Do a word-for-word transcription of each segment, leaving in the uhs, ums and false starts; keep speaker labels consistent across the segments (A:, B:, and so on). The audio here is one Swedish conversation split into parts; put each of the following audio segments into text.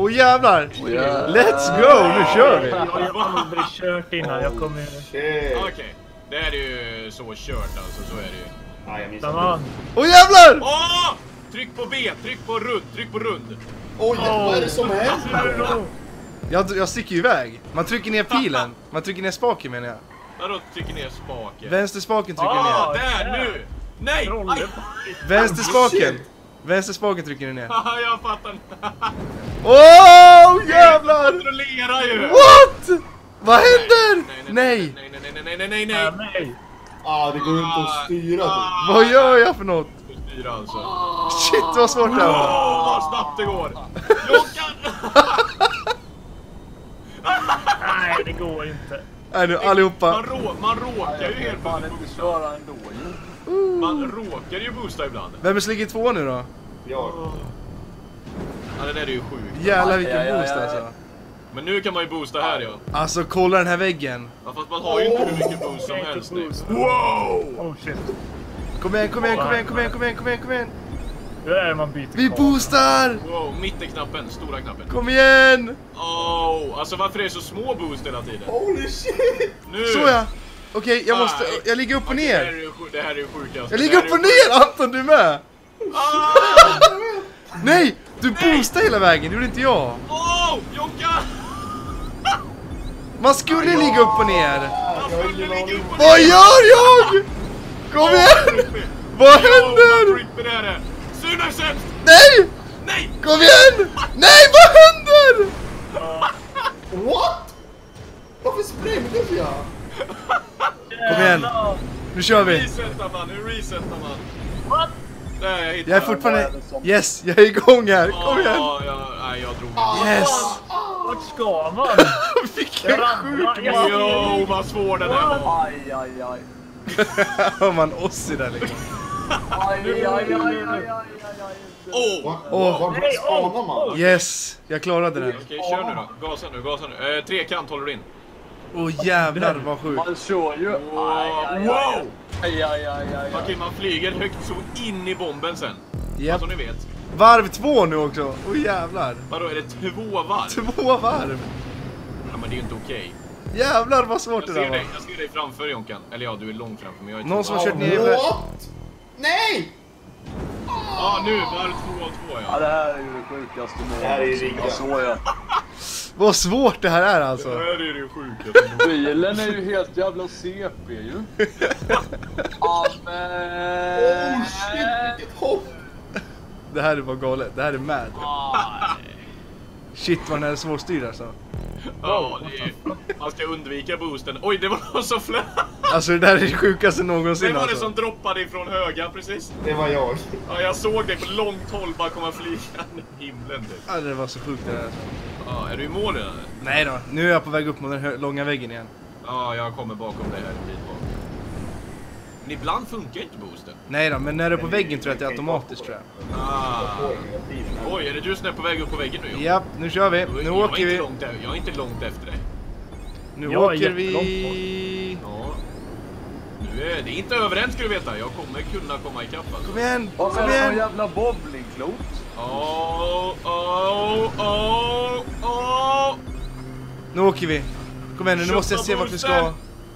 A: Åh jävlar!
B: Oh, yeah.
A: Let's go! Nu kör vi!
C: Jag har aldrig kört innan, jag kommer ju...
D: Shit.
E: Okej, okay. Det är ju så kört alltså, så är det ju.
D: Nej, jag missade.
C: Tamam.
A: Åh jävlar!
E: Åh! Tryck på B, tryck på rund, tryck på rund.
D: Oj, vad är det som händer?
A: Jag, jag sticker ju iväg. Man trycker ner pilen. Man trycker ner spaken menar jag.
E: Vadå trycker ner spaken?
A: Vänsterspaken trycker
E: Ah,
A: ner.
E: där nu! Nej! Aj.
A: Vänsterspaken! Vänsterspaken trycker ni ner.
E: Haha, jag fattar inte.
A: Åh oh, jävlar!
E: Kontrollera ju!
A: What? Vad händer? Nej!
E: Nej, nej, nej, nej, nej, nej, nej.
C: Nej.
D: Ah, det går inte att styra typ.
A: Vad gör jag för något?
E: Styra alltså.
A: Shit vad svårt det
E: Åh,
A: var.
E: vad snabbt det går. Jag kan...
C: Nej, det går inte.
A: Nej nu allihopa.
E: Man, rå, man råkar ju helt
B: Fan
E: plötsligt
B: inte
E: boosta.
B: köra ändå ju.
E: Man råkar ju boosta ibland.
A: Vem är ligger två nu då?
D: Jag.
E: Ja, det där är ju sjukt.
A: Jävlar vilken
B: Aj, aj, aj,
A: boost
B: aj.
A: alltså.
E: Men nu kan man ju boosta här, ja.
A: Alltså kolla den här väggen.
E: Ja, fast man har ju inte hur mycket boost som helst nu. Wow!
C: Oh shit.
A: Kom igen, kom igen, kom igen, kom igen, kom igen, kom igen, kom igen.
C: Hur är det man byter
A: Vi
C: kamera?
A: boostar!
E: Wow, mittenknappen, stora knappen.
A: Kom igen!
E: Oh, alltså varför är det så små boost hela tiden?
D: Holy shit!
E: Nu!
A: Så ja. Okej, jag måste,
E: Nej.
A: jag ligger upp och
E: Okej, Det här
A: ner.
E: är ju sju- det här är ju sjukaste.
A: Jag ligger upp och ner Anton, du är med.
E: Ah!
A: Nej, du boostar hela vägen, det gjorde inte jag.
E: Oh, Jocka!
A: Man skulle ligga upp och ner.
E: Jag skulle ligga upp och
A: Vad gör jag? Kom igen! Vad händer?
E: Trippy är det! Suna är sämst!
A: Nej!
E: Nej!
A: Kom igen! Nej, vad händer?
D: What? Varför sprängdes jag?
A: Kom igen, nu kör vi.
E: Resetar man, nu resetar man.
C: What?
E: Nej, jag hittar
A: Jag är fortfarande... Yes, jag är igång här. Kom igen.
E: Ja, ja, nej, jag drog.
A: Yes!
C: Vart ska man?
A: Vilken sjuk
C: Jag
A: man.
E: Jo, vad svår den här var.
B: Aj, aj, aj.
A: Hör man oss i där liksom.
B: Aj, aj, aj, aj, aj, aj, aj.
E: Åh!
D: Var,
A: Åh.
D: var, var spanar man?
A: Yes, jag klarade den.
E: Okej, kör nu då. Gasa nu, gasa nu. Eh, trekant håller du in.
A: Åh jävlar vad sjukt.
B: Man kör ju. Aj, aj, aj.
E: Wow!
B: Aj, aj, aj, aj.
E: Okej, man flyger högt så in i bomben sen.
A: Japp.
E: Alltså ni vet.
A: Varv två nu också. Åh jävlar.
E: Vadå, är det två varv?
A: Två varv.
E: Ja, men det är ju inte okej.
A: Jävlar vad svårt
E: Jag
A: det där
E: ser
A: var.
E: dig, jag ser dig framför Jonkan. Eller ja, du är långt framför mig. Jag är
A: Någon
E: två.
A: som har kört ner i vä-
D: What? Nej!
E: Ja, nu varv två och två,
B: Ja,
E: ja.
B: det här är ju det sjukaste målet.
D: Det här är ju riggat.
B: Jag såg jag.
A: Vad svårt det här är
E: Det
A: alltså.
E: här är det sjukaste.
B: Bilen är ju helt jävla C P ju. Amen.
D: Oh shit, vilket hopp!
A: Det här är bara galet. Det här är mad.
B: Aj.
A: Shit vad den här är svårstyrd alltså.
E: Ja, det är, man ska undvika boosten. Oj, det var någon som flög.
A: Alltså det där är det sjukaste någonsin
E: Det var det
A: alltså.
E: som droppade ifrån höga precis.
D: Det var jag.
E: Ja, jag såg det på långt håll bara komma flygande i himlen typ.
A: Ja, det var så sjukt det där alltså.
E: Ja, är du i mål redan?
A: Nej då, nu är jag på väg upp mot den hö- långa väggen igen.
E: Ja, jag kommer bakom dig här en bit bak. Men ibland funkar inte boosten.
A: Nej då, men när du är på väggen tror jag att det är automatiskt tror jag.
E: Ah. Oj, är det du som är på väg upp på väggen nu? Jon?
A: Japp, nu kör vi. Nu
E: jag är
A: åker
E: inte
A: vi.
E: långt, jag är inte långt efter dig.
A: Nu
C: Jag är
A: åker vi.
E: Ja. Nu är det inte överens ska du veta. Jag kommer kunna komma ikapp alltså.
A: Kom igen,
B: Vad
A: kom
B: är det för
A: igen.
B: jävla bowlingklot?
E: Åh, åh, åh, åh.
A: Nu åker vi. Kom igen nu, nu måste jag se vart vi ska.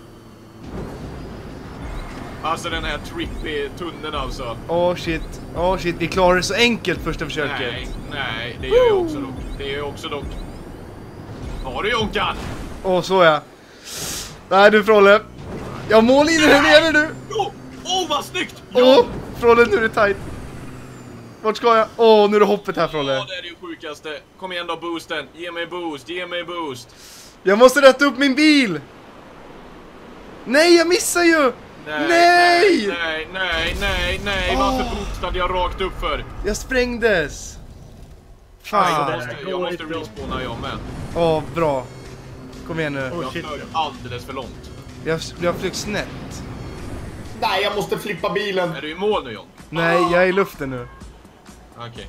E: Alltså den här trippy tunneln alltså.
A: Åh shit, åh shit, vi klarar det så enkelt första försöket.
E: Nej, nej, det gör jag också dock. Det gör jag också dock. Har du Jonkan?
A: Åh så ja. Nej du Frolle. Jag mål in här nere nu.
E: Åh, oh, vad snyggt!
A: Åh, Frolle nu är det tight. Vart ska jag? Åh, nu är det hoppet här Frolle.
E: Ja, det är det sjukaste. Kom igen då boosten. Ge mig boost, ge mig boost.
A: Jag måste rätta upp min bil. Nej, jag missar ju.
E: Nej,
A: Nej!
E: nej, nej, nej, nej. Varför boostade jag rakt upp för?
A: Jag sprängdes.
E: Jag
A: Fan.
E: måste, jag måste respawna jag med.
A: Åh, bra. Kom igen nu.
E: Jag
C: shit.
E: flög alldeles för långt.
A: Jag, jag flög snett.
D: Nej, jag måste flippa bilen.
E: Är du i mål nu John?
A: Nej, jag är i luften nu.
E: Okej.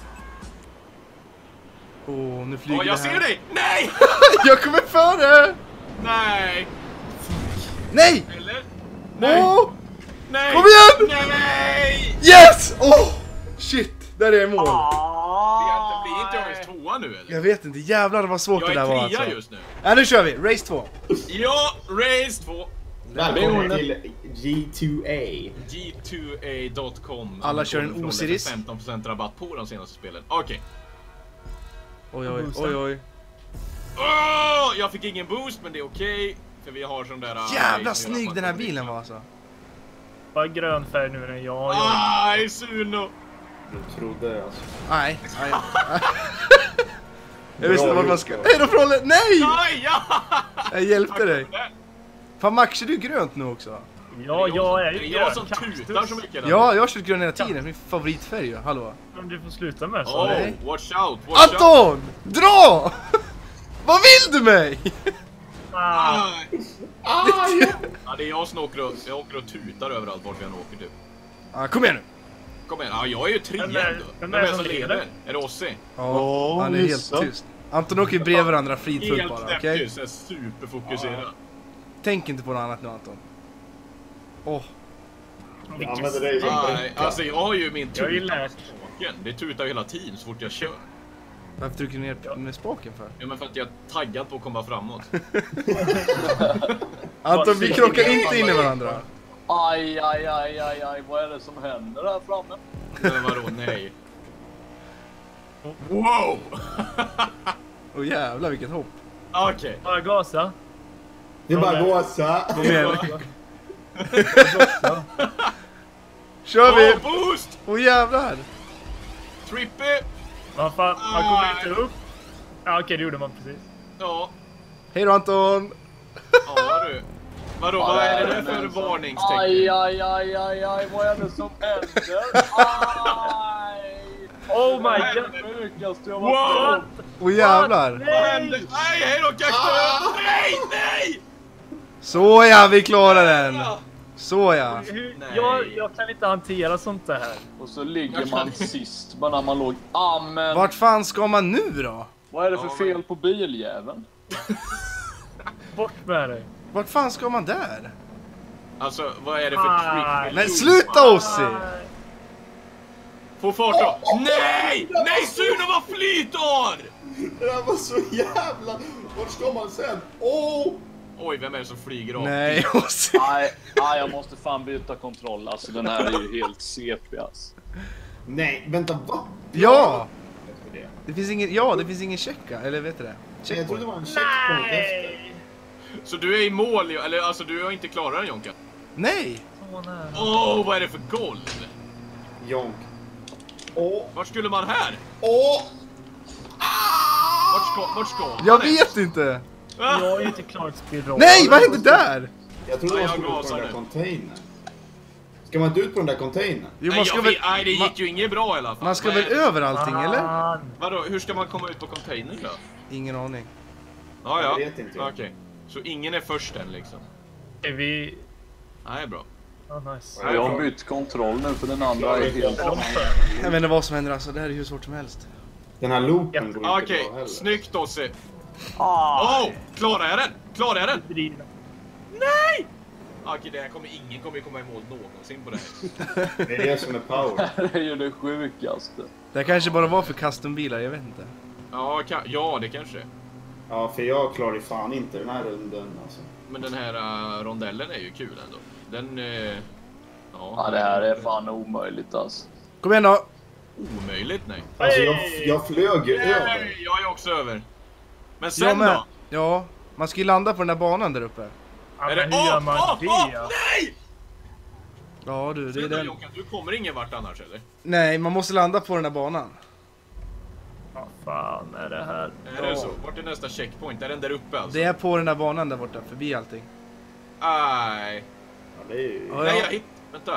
A: Åh, nu flyger
E: Åh, jag
A: det här.
E: ser dig! Nej!
A: Jag kommer före!
E: Nej!
A: Nej!
E: Eller? Nej!
A: Åh!
E: Nej!
A: Kom igen!
E: Nej!
A: Yes! Åh! Shit, där är jag i mål.
E: Det blir inte jag ens tvåa nu eller?
A: Jag vet inte, jävlar vad svårt
E: Jag
A: det där var
E: är trea
A: alltså.
E: just nu.
A: Ja, nu kör vi, race två.
E: Ja, race två.
D: Välkommen till G två A.
E: G två A dot com.
A: Alla kör en Osiris.
E: femton procent rabatt på de senaste spelen. Okej. Okay.
A: Oj, oj, oj, oj.
E: Oh, jag fick ingen boost, men det är okej. Okay, för vi har sån där...
A: Jävla snygg den här bilen var alltså.
C: Bara grön färg nu när jag...
E: Aj, Suno!
D: Du trodde alltså.
A: Nej, nej. Jag visste vart man ska... Hej då Frolle! Nej!
E: Aj, ja!
A: Jag hjälpte dig. Fan Max, är du grönt nu också?
C: Ja, jag är ju
E: grön. Det är jag som tutar så mycket.
A: Ja, jag har kört grön hela tiden. Min favoritfärg ju. Hallå.
C: Men du får sluta med så.
E: Oh,
A: Nej.
E: watch out, watch out.
A: Anton! Dra! Vad vill du mig?
C: Ah.
D: Ah,
E: Ja, det är jag som åker och, jag åker och tutar överallt vart vi än åker typ.
A: Ah, kom igen nu.
E: Kom igen, ja, jag är ju trean
C: Vem är-
E: då.
C: vem
E: Vem
C: är
E: är det
C: som
E: som
C: leder?
E: leder? Är det Ossi?
A: Ja, han är helt
B: just det.
A: tyst. Anton åker bredvid varandra fridfullt
E: Helt
A: bara,
E: knäppt
A: okej?
E: ju, så här superfokuserad.
A: Tänk inte på något annat nu Anton. Åh,
D: jag använder dig som
E: Nej,
D: bricka.
E: alltså jag har ju min
C: Jag har ju
E: tuta
C: lärt.
E: på spaken. Det tutar hela tiden så fort jag kör.
A: varför trycker du ner med spaken för?
E: Ja, men för att jag är taggad på att komma framåt.
A: Anton, vi krockar inte in i varandra.
B: Aj, aj, aj, aj, aj, vad är det som händer här framme?
E: Men vadå, nej. Wow!
A: Åh jävlar vilket hopp.
E: Okej.
C: Bara gasa.
D: Det är bara gåsa.
A: Kom igen. Kör vi!
E: Oh, boost!
A: Åh jävlar.
E: Trippy!
C: Vad fan, man kommer inte upp. Ja, okej, det gjorde man precis.
E: Ja,
A: Hej då Anton.
E: ja du. Vadå, vad är det där för
B: Aj,
E: varningstecken?
B: aj, aj, aj, aj, vad är det som händer? Aj!
C: Oh my
B: Det
C: god.
B: är det sjukaste jag
E: Wow!
B: varit med om.
A: Åh jävlar.
E: Vad hände? Nej, hej då kaktus! Nej, nej!
A: Så ja, vi klarar den. Så ja.
C: Hur,
E: Nej.
C: jag, jag kan inte hantera sånt där här.
B: Och så ligger man sist, bara när man låg... Ah, men
A: Vart fan ska man nu då?
B: vad är det för
E: Ja,
B: fel på biljäveln?
C: Bort med dig.
A: Vart fan ska man där?
E: Alltså, vad är det för
C: Aj.
E: trick?
A: Men sluta Ossi!
E: Få fart då! Nej! Nej, Suno, vad flytar!
D: Det där var så jävla... Vart ska man sen? Åh!
E: Oj, vem är det som flyger av?
A: Nej Ossi.
B: Nej, nej, jag måste fan byta kontroll. Alltså den här är ju helt C P alltså.
D: Nej, vänta, va?
A: Ja!
D: Efter det.
A: Det finns ingen, ja det finns ingen checka, eller vet du det?
D: Jag trodde det
A: Checkpoint.
D: var en checkpoint efter.
C: Nej!
E: Så du är i mål, eller alltså du har inte klarat den, Jonka?
A: Nej!
C: Så nära.
E: Åh, oh, vad är det för golv?
D: Jonk. Åh!
E: Vart skulle man här?
D: Åh!
E: Vart ska, vart ska man?
A: Jag vet inte!
E: Ah!
C: Jag är inte klart speedrun.
A: Nej, vad hände där?
D: Jag trodde
E: Ja,
D: man
E: jag
D: skulle ut på
E: gasar
D: den där
E: nu.
D: containern. Ska man inte ut på den där containern?
A: Jo,
E: Nej,
A: man ska
E: jag
A: väl,
E: vet- nej, det
A: man,
E: gick ju inget bra i alla fall.
A: man ska
E: Vad
A: väl
E: är det?
A: över allting, eller?
C: Fan.
E: Vadå, hur ska man komma ut på containern då?
A: Ingen aning.
E: Ja, ja.
D: Jag vet inte.
E: Okej. Så ingen är först än liksom?
C: Är vi...
E: Nej, bra.
C: Oh, nice.
B: Jag har bytt kontroll nu för den andra är helt...
A: Jag vet inte vad som händer alltså, det här är hur svårt som helst.
D: Den här loopen går inte
E: Okej,
D: bra heller.
E: snyggt Ossi.
B: Ah,
E: Åh, klarar jag den? Klarar jag den?
C: Drivna.
E: Nej! Okej, det här kommer ingen kommer komma i mål någonsin på det här.
D: Det är det som är power.
B: det är ju det sjukaste.
A: Det här kanske bara var för custom-bilar, jag vet inte.
E: Ja, ka- ja, det kanske.
D: Ja, för jag klarar ju fan inte den här runden alltså.
E: Men den här uh, rondellen är ju kul ändå. Den... Uh, ja,
B: Ja, det här är fan omöjligt alltså.
A: Kom igen då!
E: omöjligt, nej.
D: Alltså jag, jag flög ju över.
E: Nej, jag är också över. Men sen
A: Jag med.
E: då?
A: Ja, man ska ju landa på den där banan där uppe.
C: Ja,
E: Är
C: men
E: det...
C: hur gör
E: Åh,
C: man
E: åh,
C: det?
E: åh,
C: ja?
E: nej!
A: Ja du, det är
E: Sluta,
A: den.
E: Jonkan, du kommer ingen vart annars eller?
A: Nej, man måste landa på den där banan.
C: Vad fan är det här?
E: Är det så? Vart är nästa checkpoint? Är den där uppe alltså?
A: Det är på den där banan där borta, förbi allting.
E: Aj.
D: Ja, det är ju...
A: Ja,
E: Nej,
A: ja.
E: jag hitt... Vänta.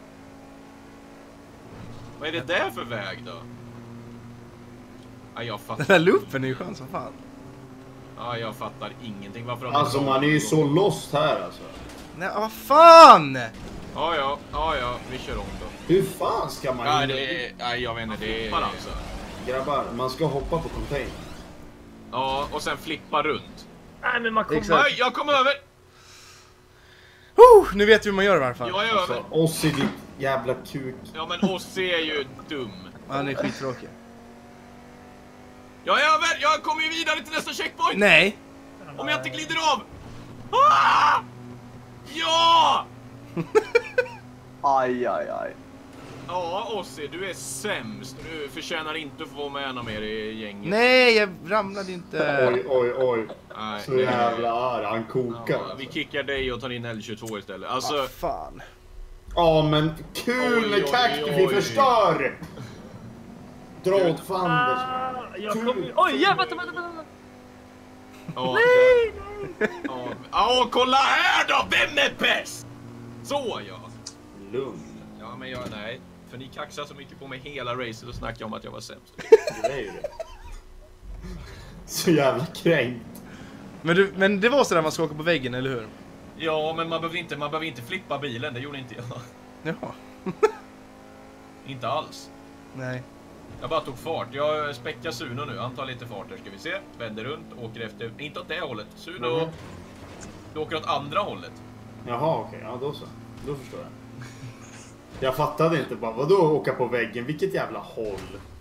E: Vad är det där för väg då? Aj, jag
A: Den
E: fattar.
A: där loopen är ju skön som fan.
E: Ja, jag fattar ingenting. Varför har ni
D: Alltså
E: så-
D: man är ju så lost här alltså.
A: Nej, vad fan!
E: Ja, ja, ja, ja, vi kör om då.
D: Hur fan ska man...
E: Nej,
D: in-
E: det är... Nej, jag vet inte, det är... Alltså.
D: Grabbar, man ska hoppa på containern.
E: Ja, och sen flippa runt.
C: Nej, men man kommer...
A: Exakt.
E: Nej, jag kom över!
A: Oh, nu vet vi hur man gör i alla fall.
E: Jag är
D: Alltså,
E: över.
D: oss i ditt jävla kuk.
E: Ja, men Ossi är ju dum.
A: Han är skittråkig.
E: Jag är över! Jag kommer ju vidare till nästa checkpoint!
A: Nej!
E: Om jag inte glider av! Ah! Ja!
B: Aj, aj, aj.
E: Ja, Ossi, du är sämst. Du förtjänar inte att få vara med mer i gänget.
A: Nej, jag ramlade inte.
D: Oj, oj, oj.
E: Nej,
D: Så
E: det-
D: jävla arg. Han kokar.
E: Ja, vi kickar dig och tar in L tjugotvå istället. Alltså,
A: Ah, fan.
D: Ja, men kul
E: Oj,
D: med
E: oj,
D: Cactus.
E: oj.
D: Vi förstör! Dra åt fanders.
C: Ah, jag kom... Oj, ja, vänta, vänta, vänta.
E: ja, nej, nej. Ja, ja, kolla här då! Vem är bäst? Så, ja.
D: Lugn.
E: Ja, men jag, nej. För ni kaxar så mycket på mig hela racet och snackar om att jag var sämst.
D: Det är ju det. Så jävla kränkt.
A: Men, du, men det var sådär man ska åka på väggen, eller hur?
E: Ja, men man behöver inte, man behöver inte flippa bilen. Det gjorde inte jag.
A: Jaha.
E: Inte alls.
A: Nej.
E: Jag bara tog fart. Jag späckar Suno nu. Han tar lite fart här, ska vi se. Vänder runt, åker efter. Inte åt det hållet. Suno,
D: Mhm.
E: du åker åt andra hållet.
D: Jaha, okej. Ja, då så. Då förstår jag. Jag fattade inte bara, vadå åka på väggen? Vilket jävla håll?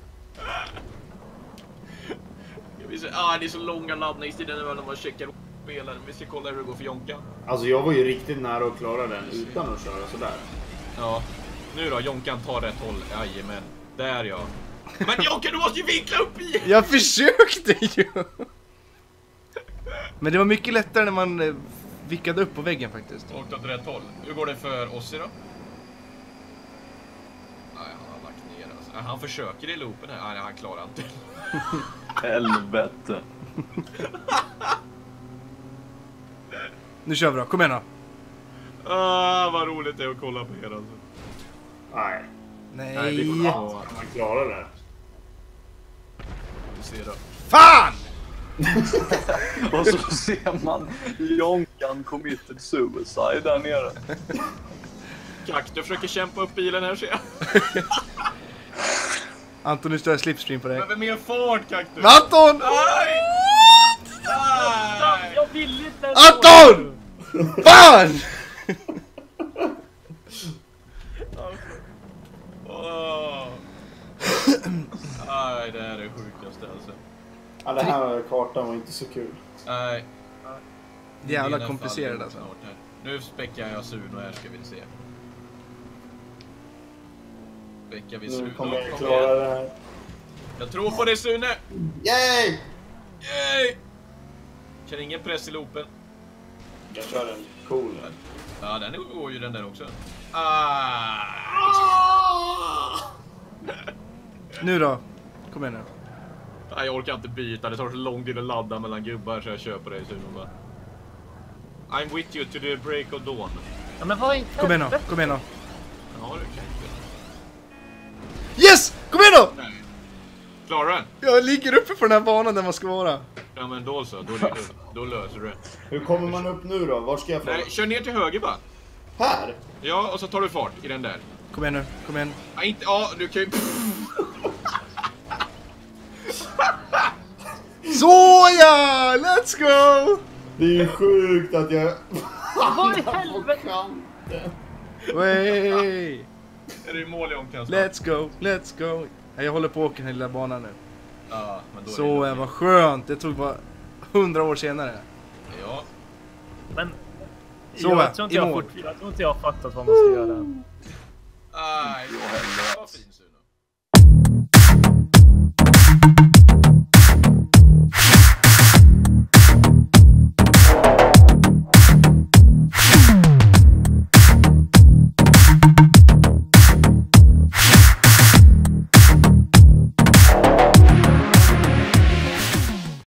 E: Jag vill se, ah, det är så långa laddningstider när man checkar spelaren. Vi ska kolla hur det går för Jonka.
D: Alltså jag var ju riktigt nära att klara den utan att köra sådär.
E: Ja. Nu då, Jonkan tar rätt håll. Jajamän. Där ja. Men Jonka, du måste ju vinkla upp i!
A: Jag försökte ju! Men det var mycket lättare när man eh, vickade upp på väggen faktiskt.
E: Åkte åt rätt håll. Hur går det för Ossi då? Nej, han har lagt ner alltså. Nej, han försöker i loopen här. Nej, han klarar inte.
B: Helvete.
A: Nu kör vi då, kom igen då.
E: Ah, vad roligt det är att kolla på er alltså.
D: Nej.
E: Nej, vi
A: Nej.
E: får
D: Man klarar det.
E: Vi ser då.
A: Fan!
B: Och så ser man Jonkan committed suicide där nere.
E: Kaktus försöker kämpa upp bilen här, ser jag.
A: Anton, nu står jag slipstream på dig.
E: Behöver mer fart, Kaktus.
A: Anton!
E: Aj! Aj!
C: Jag vill inte...
A: Anton! Fan!
E: Åh. Aj, det här är det sjukaste alltså.
D: Ja, det här kartan var inte så kul.
E: Nej.
A: Jävla
E: Mina
A: komplicerad
E: fall
A: alltså.
E: snart här. Nu späckar jag Suno här, ska vi se. Späckar vi Suno.
D: Nu kommer jag
E: Kom
D: klara
E: igen.
D: det här.
E: Jag tror på dig, Sune!
D: Yay!
E: Yay! Känner ingen press i loopen.
D: Jag kör en cool.
E: Ja, den går ju den där också. Ah!
A: Nu då, kom igen nu.
E: Nej, jag orkar inte byta. Det tar så lång tid att ladda mellan gubbar så jag köper dig, Suno, bara. I'm with you to the break of dawn.
C: Ja, men vad är
A: Kom igen då, kom igen då.
E: Ja, det kan inte.
A: Yes! Kom igen då!
E: Nej. Klarar den?
A: Jag ligger uppe på den här banan där man ska vara.
E: Ja, men då så. Då, är det, då löser du det.
D: Hur kommer man upp nu då? Var ska jag få?
E: Nej, kör ner till höger bara.
D: Här?
E: Ja, och så tar du fart i den där.
A: Kom igen nu, kom igen.
E: Ja, inte, ja du kan ju...
A: Såja! Let's go!
D: Det är ju sjukt att jag...
C: Vad i helvete?
A: Way!
E: Är det i mål, Jonkan?
A: Let's go, let's go. Jag håller på att åka den här lilla banan nu.
E: Ja, men då är
A: Så
E: det
A: är vad skönt. Det tog bara hundra år senare.
E: Ja.
C: Men...
A: Så,
C: jag, tror inte
A: i
C: jag,
A: mål.
C: fort, jag tror inte jag har fattat vad man ska göra.
E: Aj.